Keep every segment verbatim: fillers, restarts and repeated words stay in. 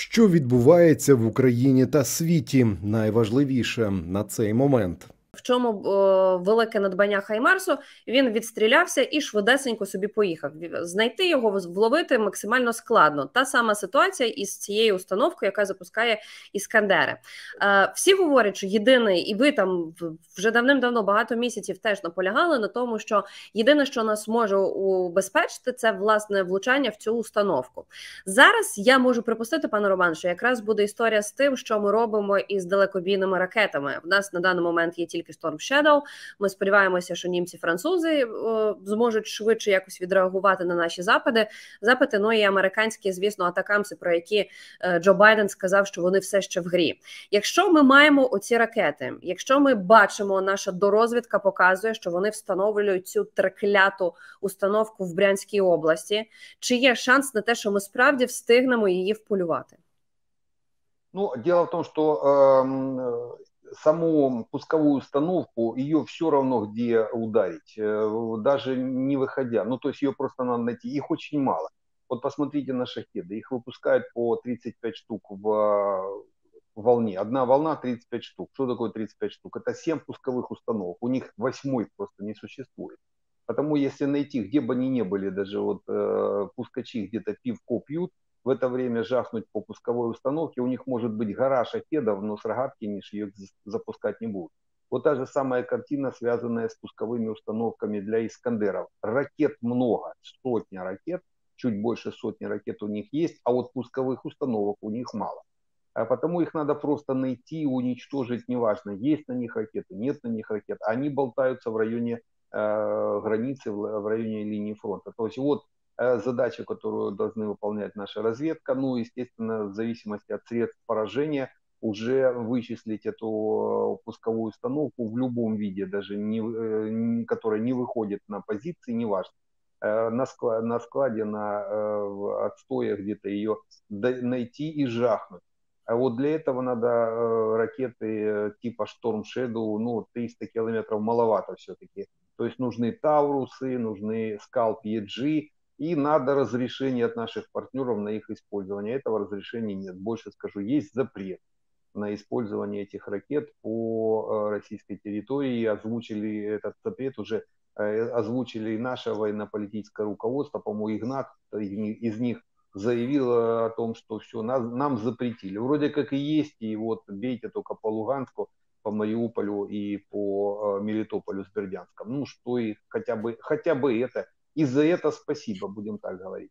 Що відбувається в Україні та світі? Найважливіше на цей момент. В чому о, велике надбання Хаймарсу? Він відстрілявся і швидесенько собі поїхав. Знайти його, вловити максимально складно. Та сама ситуація із цією установкою, яка запускає Іскандери. Е, всі говорять, що єдиний, і ви там вже давним-давно багато місяців теж наполягали на тому, що єдине, що нас може убезпечити, це власне влучання в цю установку. Зараз я можу припустити, пане Роман, що якраз буде історія з тим, що ми робимо із далекобійними ракетами. В нас на даний момент є тільки Storm Shadow. Ми сподіваємося, що німці-французи о, зможуть швидше якось відреагувати на наші запити. Запити, ну і американські, звісно, атакамси, про які е, Джо Байден сказав, що вони все ще в грі. Якщо ми маємо оці ракети, якщо ми бачимо, наша дорозвідка показує, що вони встановлюють цю трекляту установку в Брянській області, чи є шанс на те, що ми справді встигнемо її вполювати? Ну, дело в том, что э, саму пусковую установку, ее все равно где ударить, даже не выходя. Ну, то есть ее просто надо найти. Их очень мало. Вот посмотрите на шахеды. Их выпускают по тридцать пять штук в волне. Одна волна тридцать пять штук. Что такое тридцать пять штук? Это семь пусковых установок. У них восьмой просто не существует. Потому если найти, где бы они ни были, даже вот э, пускачи где-то пивко пьют, в это время жахнуть по пусковой установке, у них может быть гора шахедов, но с рогатки они ее запускать не будут. Вот та же самая картина, связанная с пусковыми установками для Искандеров. Ракет много, сотня ракет, чуть больше сотни ракет у них есть, а вот пусковых установок у них мало. А потому их надо просто найти и уничтожить, неважно, есть на них ракеты, нет на них ракет. Они болтаются в районе э, границы, в, в районе линии фронта. То есть вот задача, которую должны выполнять наша разведка, ну, естественно, в зависимости от средств поражения, уже вычислить эту пусковую установку в любом виде, даже не, которая не выходит на позиции, неважно, на складе, на, складе, на отстоях где-то ее найти и жахнуть. А вот для этого надо ракеты типа Storm Shadow, ну, триста километров маловато все-таки. То есть нужны Таурусы, нужны Скалп и джи, и надо разрешение от наших партнеров на их использование. Этого разрешения нет. Больше скажу, есть запрет на использование этих ракет по российской территории. Озвучили этот запрет уже, озвучили и наше военно-политическое руководство. По-моему, Игнат из них заявил о том, что все, нас, нам запретили. Вроде как и есть, и вот бейте только по Луганску, по Мариуполю и по Мелитополю с Бердянском. Ну, что и хотя бы, хотя бы это. И за это спасибо, будем так говорить.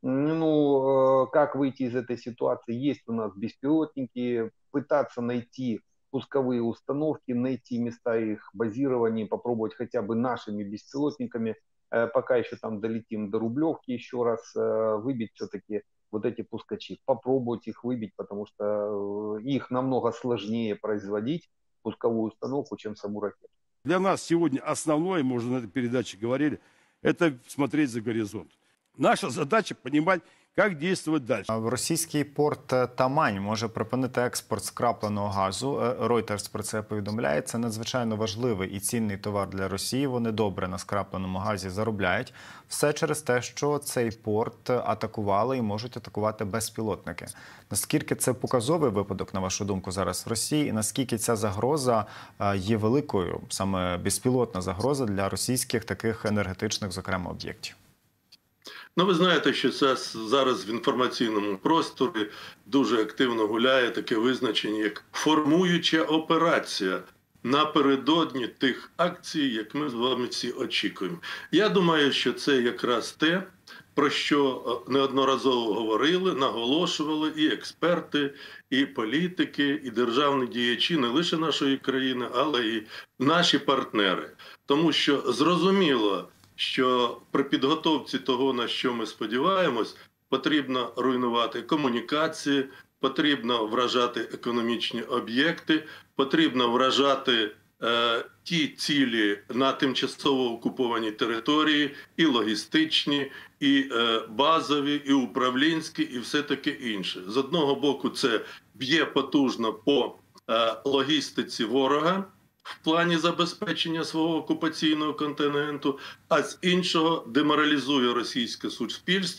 Ну, как выйти из этой ситуации? Есть у нас беспилотники, пытаться найти пусковые установки, найти места их базирования, попробовать хотя бы нашими беспилотниками, пока еще там долетим до Рублевки еще раз, выбить все-таки вот эти пускачи, попробовать их выбить, потому что их намного сложнее производить, пусковую установку, чем саму ракету. Для нас сегодня основное, мы уже на этой передаче говорили, это смотреть за горизонт. Наша задача понимать, як діяти далі. Російський порт Тамань може припинити експорт скрапленого газу. Reuters про це повідомляє. Це надзвичайно важливий і цінний товар для Росії. Вони добре на скрапленому газі заробляють. Все через те, що цей порт атакували і можуть атакувати безпілотники. Наскільки це показовий випадок, на вашу думку, зараз в Росії? І наскільки ця загроза є великою, саме безпілотна загроза для російських таких енергетичних, зокрема, об'єктів? Ну, ви знаєте, що це зараз в інформаційному просторі дуже активно гуляє таке визначення, як формуюча операція напередодні тих акцій, як ми з вами всі очікуємо. Я думаю, що це якраз те, про що неодноразово говорили, наголошували і експерти, і політики, і державні діячі не лише нашої країни, але і наші партнери. Тому що зрозуміло, що при підготовці того, на що ми сподіваємось, потрібно руйнувати комунікації, потрібно вражати економічні об'єкти, потрібно вражати е, ті цілі на тимчасово окупованій території, і логістичні, і е, базові, і управлінські, і все таке інше. З одного боку, це б'є потужно по е, логістиці ворога, в плані забезпечення свого окупаційного континенту, а з іншого деморалізує російське суспільство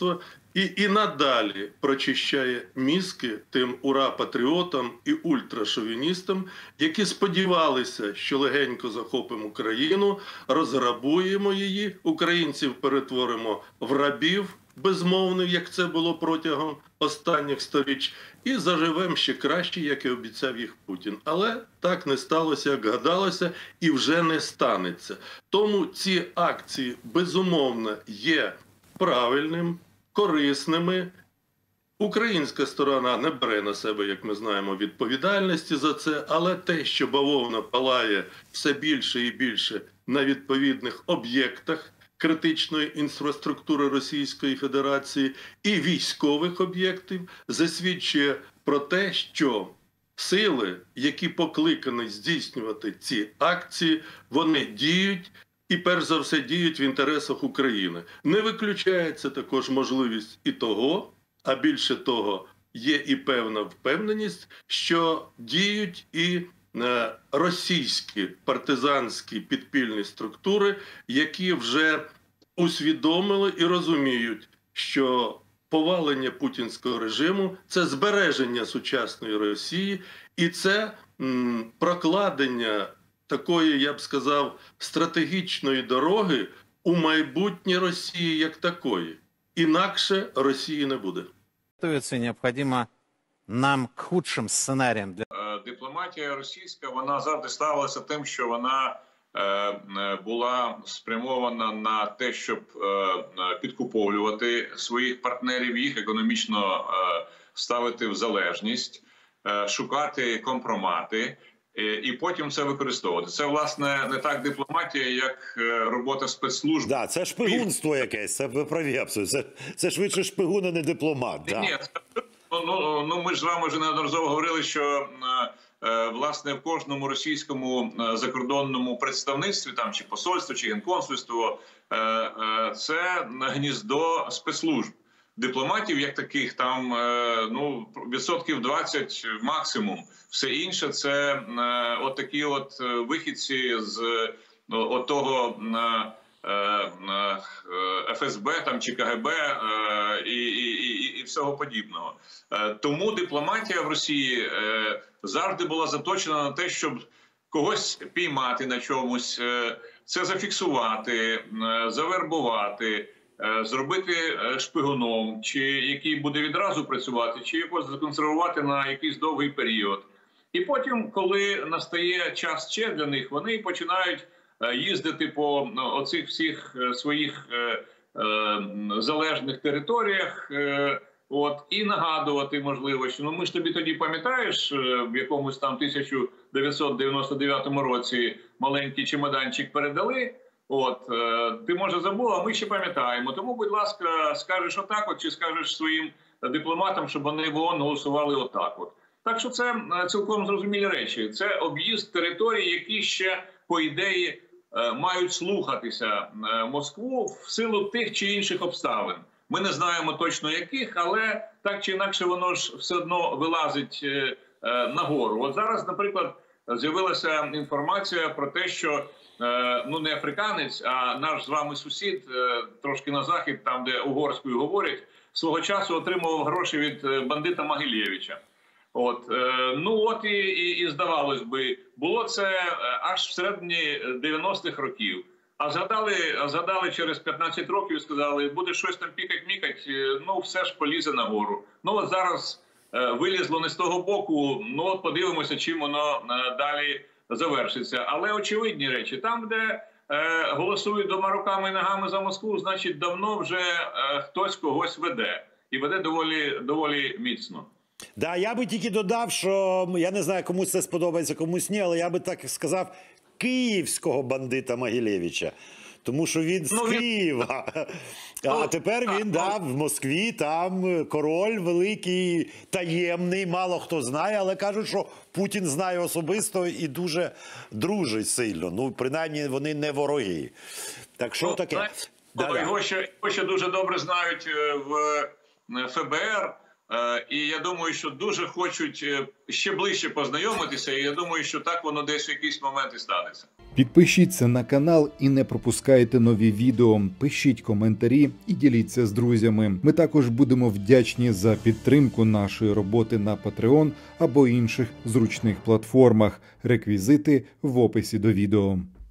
і, і надалі прочищає мізки тим ура-патріотам і ультрашовіністам, які сподівалися, що легенько захопимо країну, розграбуємо її, українців перетворимо в рабів безмовних, як це було протягом останніх сторіч, і заживемо ще краще, як і обіцяв їх Путін. Але так не сталося, як гадалося, і вже не станеться. Тому ці акції, безумовно, є правильним, корисними. Українська сторона не бере на себе, як ми знаємо, відповідальності за це, але те, що бавовна палає все більше і більше на відповідних об'єктах критичної інфраструктури Російської Федерації і військових об'єктів, засвідчує про те, що сили, які покликані здійснювати ці акції, вони діють і, перш за все, діють в інтересах України. Не виключається також можливість і того, а більше того, є і певна впевненість, що діють і е, російські партизанські підпільні структури, які вже усвідомили і розуміють, що повалення путінського режиму – це збереження сучасної Росії, і це м, прокладення такої, я б сказав, стратегічної дороги у майбутнє Росії як такої. Інакше Росії не буде. Готується необхідно нам к худшим сценаріям. Для... Дипломатія російська, вона завжди ставилася тим, що вона е, була спрямована на те, щоб е, підкуповувати своїх партнерів, їх економічно е, ставити в залежність, е, шукати компромати. І потім це використовувати. Це, власне, не так дипломатія, як робота спецслужб. Да, це шпигунство якесь, це ви праві абсолютно. Це, це швидше шпигун, а не дипломат. Да. Ні, це, ну, ну, ми ж з вами вже неодноразово говорили, що, власне, в кожному російському закордонному представництві, там, чи посольство, чи генконсульство, це гніздо спецслужб. Дипломатів, як таких, там ну, відсотків двадцять максимум. Все інше – це е, от такі от вихідці з от того е, е, Еф Ес Бе там, чи Ка Ге Бе е, і, і, і всього подібного. Е, тому дипломатія в Росії е, завжди була заточена на те, щоб когось піймати на чомусь, е, це зафіксувати, е, завербувати, зробити шпигуном, чи який буде відразу працювати, чи якось законсервувати на якийсь довгий період. І потім, коли настає час ще для них, вони починають їздити по оцих всіх своїх залежних територіях, от, і нагадувати, можливо, що ну, ми ж тобі тоді пам'ятаєш, в якомусь там тисяча дев'ятсот дев'яносто дев'ятому році маленький чемоданчик передали. От, ти, може, забув, а ми ще пам'ятаємо. Тому, будь ласка, скажеш отак от, чи скажеш своїм дипломатам, щоб вони в ООН голосували отак от. Так що це цілком зрозумілі речі. Це об'їзд територій, які ще, по ідеї, мають слухатися Москву в силу тих чи інших обставин. Ми не знаємо точно яких, але так чи інакше воно ж все одно вилазить нагору. От зараз, наприклад, з'явилася інформація про те, що ну не африканець, а наш з вами сусід, трошки на захід, там де угорською говорять, свого часу отримував гроші від бандита Могилєвича. От, ну от і, і, і здавалось би, було це аж всередині дев'яностих років. А згадали, згадали через п'ятнадцять років і сказали, буде щось там пікать-мікать, ну все ж полізе нагору. Ну от зараз вилізло не з того боку, ну от подивимося, чим воно далі завершиться. Але очевидні речі, там, де е, голосують двома руками і ногами за Москву, значить давно вже е, хтось когось веде. І веде доволі, доволі міцно. Да, я би тільки додав, що я не знаю, комусь це сподобається, комусь ні, але я би так сказав, київського бандита Могилєвича. Тому що він з ну, Києва. Він... А тепер він да, в Москві, там король великий, таємний, мало хто знає, але кажуть, що Путін знає особисто і дуже дружить сильно. Ну, принаймні, вони не вороги. Так що ну, таке? Знаєте, да, його, да. Ще, його ще дуже добре знають в Еф Бе Ер. І я думаю, що дуже хочуть ще ближче познайомитися, і я думаю, що так воно десь в якийсь момент і станеться. Підпишіться на канал і не пропускайте нові відео. Пишіть коментарі і діліться з друзями. Ми також будемо вдячні за підтримку нашої роботи на Patreon або інших зручних платформах. Реквізити в описі до відео.